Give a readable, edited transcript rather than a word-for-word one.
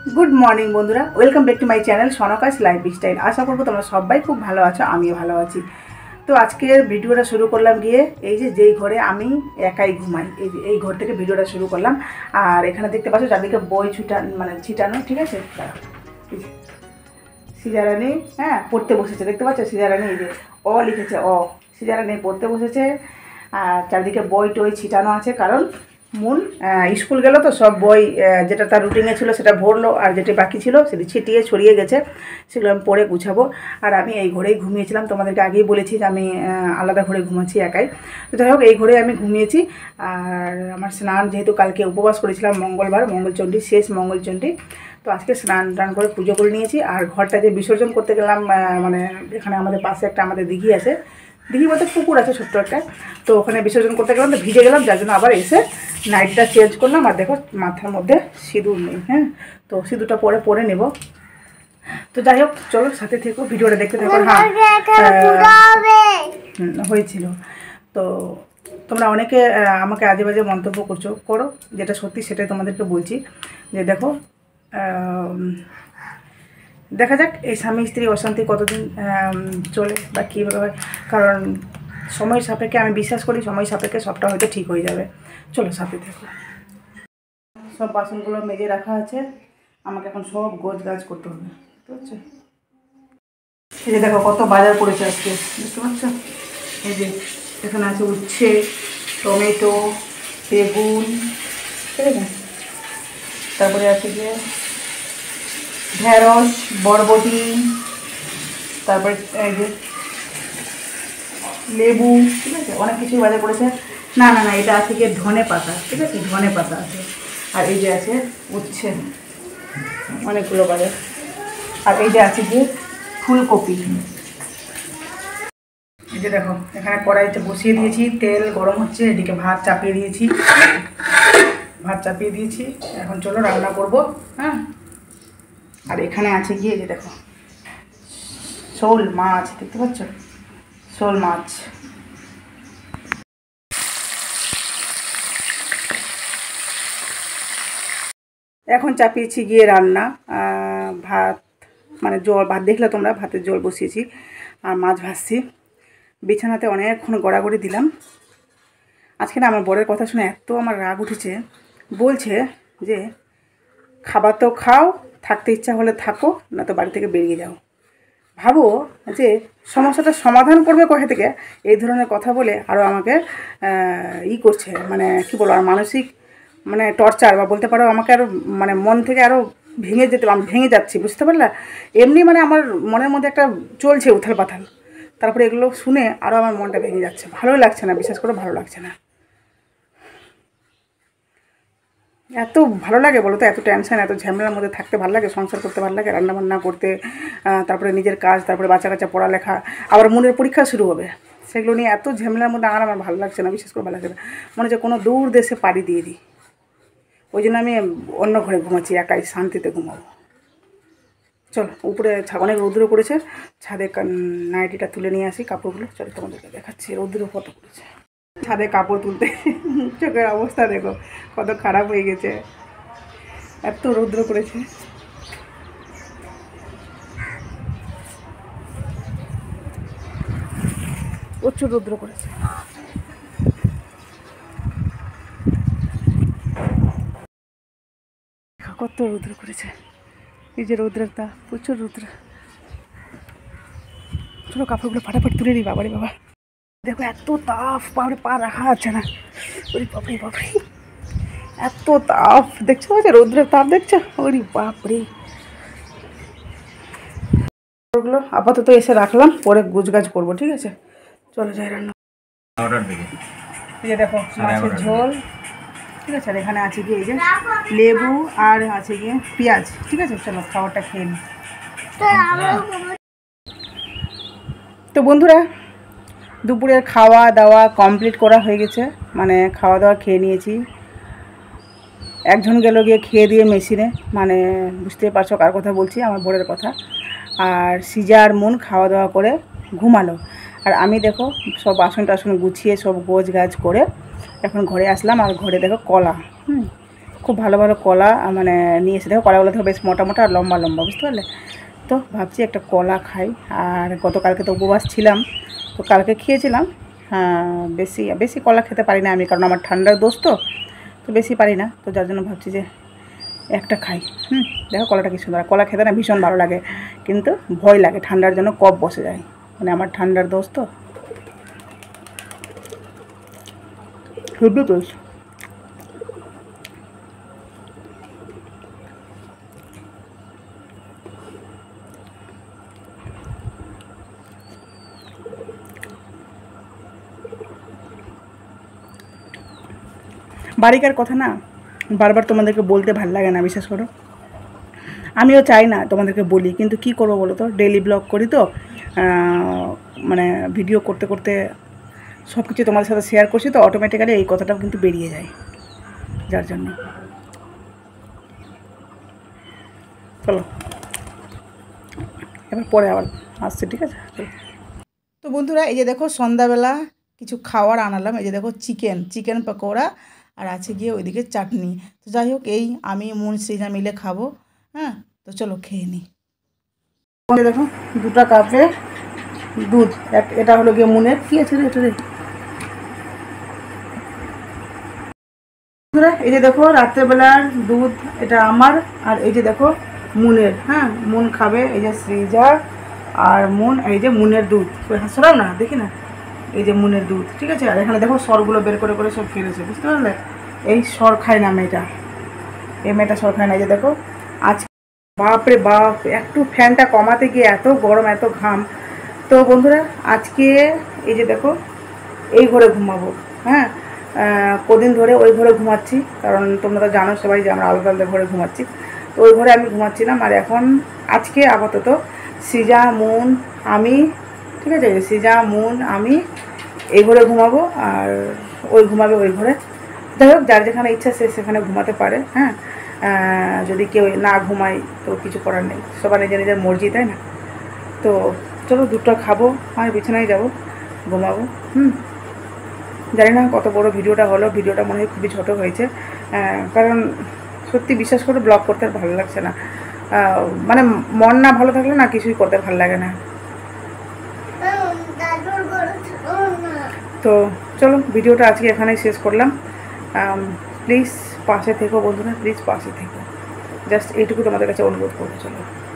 Good morning বন্ধুরা, welcome back to my channel সনকাস lifestyle. আশা করবো তোমরা সবাই খুব ভালো আছো, আমিও ভালো আছি। তো আজকের ভিডিওটা শুরু করলাম গিয়ে যেই ঘরে আমি একাই ঘুমাই, এই ঘর থেকে ভিডিওটা শুরু করলাম। আর এখানে দেখতে পাচ্ছ চারদিকে বই ছিটানো, ঠিক আছে। সিজারানি পড়তে বসেছে, দেখতে পাচ্ছ সিজারানি এই যে অ লিখেছে, সিজারানি পড়তে বসেছে। আর চারদিকে বই টই ছিটানো আছে, কারণ মন স্কুল গেল তো সব বই যেটা তার রুটিনে ছিল সেটা ভরলো, আর যেটা বাকি ছিল সেটি ছিটিয়ে ছড়িয়ে গেছে, সেগুলো আমি পরে গুছাবো। আর আমি এই ঘরেই ঘুমিয়েছিলাম, তোমাদেরকে আগেই বলেছি যে আমি আলাদা ঘরে ঘুমাচ্ছি একাই। তো যাই হোক, এই ঘরে আমি ঘুমিয়েছি। আর আমার স্নান, যেহেতু কালকে উপবাস করেছিলাম মঙ্গলবার, মঙ্গলচণ্ডী, শেষ মঙ্গলচণ্ডী, তো আজকে স্নান টান করে পুজো করে নিয়েছি। আর ঘরটা যে বিসর্জন করতে গেলাম, মানে এখানে আমাদের পাশে একটা আমাদের দিঘি আছে, দিঘি বলতে পুকুর আছে ছোট্ট একটা, তো ওখানে বিসর্জন করতে গেলাম, তো ভিজে গেলাম, যার জন্য আবার এসে নাইটটা চেঞ্জ করলাম। আর দেখো মাথার মধ্যে সিঁদুর নেই, তো সিঁদুরটা পরে নেব। তো যাই হোক, চলো সাথে থেকো, ভিডিওটা দেখতে থাকো। হয়েছিল তো তোমরা অনেকে আমাকে আজে বাজে মন্তব্য করো, যেটা সত্যি সেটাই তোমাদেরকে বলছি। যে দেখো, দেখা যাক এই স্বামী স্ত্রী অশান্তি কতদিন চলে বা কীভাবে হয়, কারণ সময় সাপেক্ষে আমি বিশ্বাস করি সময় সাপেক্ষে সবটা হয়তো ঠিক হয়ে যাবে। চলো সাথে দেখো। সব বাসনগুলো মেজে রাখা আছে, আমাকে এখন সব গোছ গাছ করতে হবে, বুঝতে পারছো। এই যে দেখো কত বাজার পড়েছে আজকে, বুঝতে পারছো। এই যে এখানে আছে উচ্ছে, টমেটো, বেগুন, ঠিক আছে, তারপরে আছে যে ঢেঁড়স, বরবটি, তারপরে এই যে লেবু, ঠিক আছে, অনেক কিছুই বাজার করেছে। না, এটা আছে গিয়ে ধনে পাতা, ঠিক আছে, ধনে পাতা আছে। আর এই যে আছে উচ্ছে, অনেকগুলো বাজার। আর এই যে আছে গিয়ে ফুলকপি। এই যে দেখো, এখানে কড়াইতে বসিয়ে দিয়েছি, তেল গরম হচ্ছে, এদিকে ভাত চাপিয়ে দিয়েছি। এখন চলো রান্না করব। আর এখানে আছে গিয়ে যে দেখো শোল মাছ, দেখতে পাচ্ছ, শোল মাছ। এখন চাপিয়েছি গিয়ে রান্না, ভাত, মানে ভাত দেখলে তোমরা, ভাতের জল বসিয়েছি আর মাছ ভাজছি। বিছানাতে অনেকক্ষণ গড়াগড়ি দিলাম। আজকে না আমার বরের কথা শুনে এত আমার রাগ উঠেছে, বলছে যে খাবার তো খাও, থাকতে ইচ্ছা হলে থাকো, না তো বাড়ি থেকে বেরিয়ে যাও। ভাবো যে সমস্যাটার সমাধান করবে কোথা থেকে, এই ধরনের কথা বলে আরও আমাকে করছে, মানে কী বলবো, আর মানসিক মানে টর্চার, বা বলতে পারো আমাকে আরও মানে মন থেকে আরও আমি ভেঙে যাচ্ছি, বুঝতে পারলা। এমনি মানে আমার মনের মধ্যে একটা চলছে উথাল পাথাল, তারপরে এগুলো শুনে আরও আমার মনটা ভেঙে যাচ্ছে, ভালোই লাগছে না, বিশেষ করে ভালো লাগছে না। এত ভালো লাগে বলো তো, এত টেনশন, এত ঝামেলার মধ্যে থাকতে ভালো লাগে, সংসার করতে ভালো লাগে, রান্নাবান্না করতে, তারপরে নিজের কাজ, তারপরে বাচ্চা কাচ্চা পড়ালেখা, আবার মনের পরীক্ষা শুরু হবে, সেগুলো নিয়ে এত ঝামেলার মধ্যে আর আমার ভালো লাগছে না, বিশেষ করে ভালো লাগছে না। মনে হচ্ছে কোনো দূর দেশে পাড়ি দিয়ে দিই, ওই জন্য আমি অন্য ঘরে ঘুমাচ্ছি, একাই শান্তিতে ঘুমাবো। চলো উপরে অনেক রৌদ্র করেছে, ছাদে নাইটিটা তুলে নিয়ে আসি, কাপড়গুলো চলো তোমাদেরকে দেখাচ্ছি রৌদ্র কত করেছে। ছাদে কাপড় তুলতে চোখের অবস্থা দেখো কত খারাপ হয়ে গেছে, এত রৌদ্র করেছে। প্রচুর রৌদ্র করেছে, কত রৌদ্র করেছে, এই যে রৌদ্রের তা, প্রচুর রৌদ্র। চলো কাপড়গুলো ফাটাফাট তুলে নিই, বাবারে বাবা দেখো এত তাপ, পা রাখা আছে না, ওরে বাপরে এত তাপ দেখছো, রৌদ্রের তাপ দেখছো, ওরে বাপরে। ওগুলো আপাতত এসে রাখলাম, পরে গুছগাছ করবো, ঠিক আছে। চলো যাই রান্না। এই যে দেখো মাছের ঝোল, ঠিক আছে, আর এখানে আছে গিয়ে এই যে লেবু, আর আছে গিয়ে পেঁয়াজ, ঠিক আছে। চলো খাবারটা খেয়ে নিই। তো বন্ধুরা, দুপুরের খাওয়া দাওয়া কমপ্লিট করা হয়ে গেছে, মানে খাওয়া দাওয়া খেয়ে নিয়েছি। একজন গেল গিয়ে খেয়ে দিয়ে মেশিনে, মানে বুঝতেই পারছো কার কথা বলছি, আমার বোনের কথা। আর সিজার মন খাওয়া দাওয়া করে ঘুমালো, আর আমি দেখো সব বাসন টাসন গুছিয়ে সব গোছ গাছ করে এখন ঘরে আসলাম। আর ঘরে দেখো কলা, খুব ভালো ভালো কলা মানে নিয়ে এসে, দেখো কলাগুলো দেখো বেশ মোটা মোটা আর লম্বা লম্বা, বুঝতে পারলে? তো ভাবছি একটা কলা খাই। আর গতকালকে তো উপবাস ছিলাম, তো কালকে খেয়েছিলাম। বেশি বেশি কলা খেতে পারি না আমি, কারণ আমার ঠান্ডার দোষ তো বেশি পারি না, তো যার জন্য ভাবছি যে একটা খাই। দেখো কলাটা কি সুন্দর। কলা খেতে না ভীষণ ভালো লাগে, কিন্তু ভয় লাগে, ঠান্ডার জন্য কফ বসে যায়, মানে আমার ঠান্ডার দোষ তো। বাড়িকার কথা না বারবার তোমাদেরকে বলতে ভাল লাগে না, বিশ্বাস করো। আমিও চাই না তোমাদেরকে বলি, কিন্তু কি করবো বলো তো, ডেইলি ব্লগ করি তো, মানে ভিডিও করতে করতে সব কিছু তোমাদের সাথে শেয়ার করছি, তো অটোমেটিক্যালি এই কথাটাও কিন্তু বেরিয়ে যায়, যার জন্য। চলো এবার পরে আবার আসছে, ঠিক আছে? চলো। তো বন্ধুরা, এই যে দেখো সন্ধ্যাবেলা কিছু খাওয়ার আনালাম। এই যে দেখো চিকেন পকোড়া, আর আছে গিয়ে ওইদিকে চাটনি। তো যাই হোক, এই আমি মুন সৃজা মিলে খাবো। হ্যাঁ, তো চলো খেয়ে নিই। দেখো 2টা কাপে দুধ, এটা হলো গিয়ে মুনের, কি আছে রে এটা রে। এই যে দেখো রাত্রেবেলার দুধ, এটা আমার, আর এই যে দেখো মুনের। হ্যাঁ, মুন খাবে, এই যে সৃজা আর মুন, এই যে মুনের দুধ। হাসরাও না, দেখি না, এই যে মুনের দুধ, ঠিক আছে? আর এখানে দেখো সরগুলো বের করে করে সব ফেলেছে, বুঝতে পারলে? এই সর খায় না মেয়েটা, এই মেয়েটা সর খায় না। এই যে দেখো আজ বাপরে বাপ, একটু ফ্যানটা কমাতে গিয়ে এত গরম, এত ঘাম। তো বন্ধুরা, আজকে এই যে দেখো এই ঘরে ঘুমাবো। হ্যাঁ, কদিন ধরে ওই ঘরে ঘুমাচ্ছি, কারণ তোমরা তো জানো সবাই যে আমরা আলাদা আলাদা ঘরে ঘুমাচ্ছি। তো ওই ঘরে আমি ঘুমাচ্ছিলাম, আর এখন আজকে আপাতত সৃজা, মুন, আমি, ঠিক আছে? সৃজা, মুন, আমি এই ঘরে ঘুমাবো, আর ওই ঘুমাবে ওই ঘরে। যাই হোক, যার যেখানে ইচ্ছা সে সেখানে ঘুমাতে পারে। হ্যাঁ, যদি কেউ না ঘুমায় তো কিছু করার নেই, সবার নিজের নিজের মর্জি, তাই না? তো চলো দুধটা খাবো আর বিছানায় যাবো, ঘুমাবো। জানি না কত বড় ভিডিওটা হলো, ভিডিওটা মনে হয় খুবই ছোটো হয়েছে, কারণ সত্যি বিশ্বাস করে ব্লগ করতে আর ভালো লাগছে না। মানে মন না ভালো থাকলে না কিছুই করতে ভালো লাগে না। তো চলো ভিডিওটা আজকে এখানেই শেষ করলাম। প্লিজ পাশে থেকো বন্ধুরা, প্লিজ পাশে থেকো, জাস্ট এইটুকু তোমাদের কাছে অনুরোধ করবো। চলো।